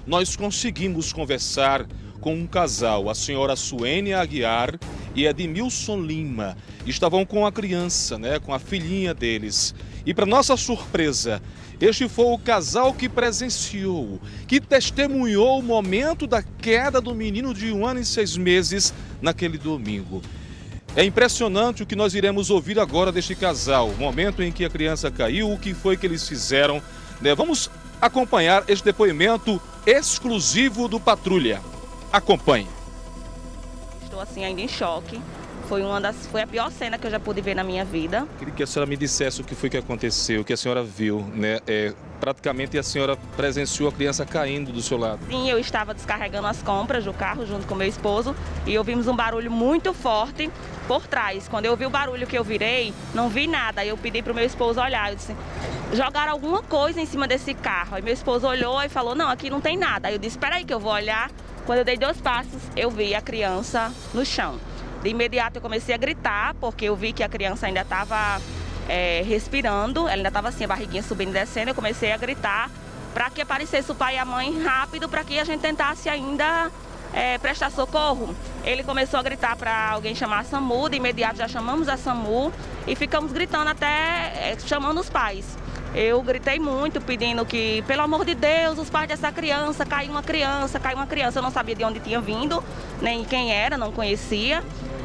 nós conseguimos conversar com um casal, a senhora Suênia Aguiar e Edmilson Lima. Estavam com a criança, com a filhinha deles. E para nossa surpresa, este foi o casal que presenciou, que testemunhou o momento da queda do menino de 1 ano e 6 meses naquele domingo. É impressionante o que nós iremos ouvir agora deste casal, o momento em que a criança caiu, o que foi que eles fizeram. Vamos acompanhar este depoimento exclusivo do Patrulha. Acompanhe. Estou assim ainda em choque. Foi a pior cena que eu já pude ver na minha vida. Queria que a senhora me dissesse o que foi que aconteceu, o que a senhora viu, praticamente a senhora presenciou a criança caindo do seu lado. Sim, eu estava descarregando as compras do carro junto com meu esposo e ouvimos um barulho muito forte por trás. Quando eu ouvi o barulho que eu virei, não vi nada. Aí eu pedi para o meu esposo olhar. Eu disse, jogaram alguma coisa em cima desse carro. Aí meu esposo olhou e falou, não, aqui não tem nada. Aí eu disse, espera aí que eu vou olhar. Quando eu dei 2 passos, eu vi a criança no chão. De imediato eu comecei a gritar, porque eu vi que a criança ainda estava respirando, ela ainda estava assim, a barriguinha subindo e descendo. Eu comecei a gritar para que aparecesse o pai e a mãe rápido, para que a gente tentasse ainda prestar socorro. Ele começou a gritar para alguém chamar a SAMU, de imediato já chamamos a SAMU e ficamos gritando até chamando os pais. Eu gritei muito, pedindo que, pelo amor de Deus, os pais dessa criança, caiu uma criança, caiu uma criança. Eu não sabia de onde tinha vindo, nem quem era, não conhecia.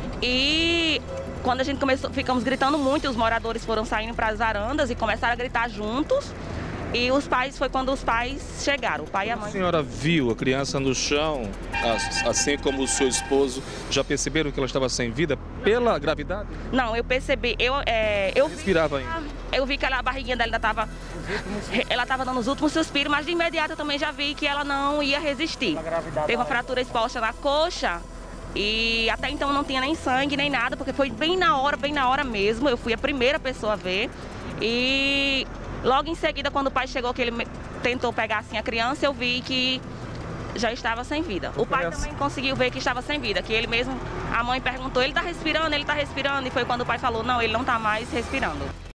E quando a gente ficamos gritando muito, os moradores foram saindo para as varandas e começaram a gritar juntos. E foi quando os pais chegaram, o pai e a mãe. A senhora viu a criança no chão, assim como o seu esposo, já perceberam que ela estava sem vida pela gravidade? Não, eu percebi, eu respirava ainda. Eu vi que a barriguinha dela ainda estava dando os últimos suspiros, mas de imediato eu também já vi que ela não ia resistir. Teve uma fratura exposta na coxa e até então não tinha nem sangue, nem nada, porque foi bem na hora mesmo. Eu fui a primeira pessoa a ver e logo em seguida, quando o pai chegou, que ele tentou pegar assim a criança, eu vi que já estava sem vida. O pai também conseguiu ver que estava sem vida, que ele mesmo, a mãe perguntou, ele está respirando? E foi quando o pai falou, não, ele não está mais respirando.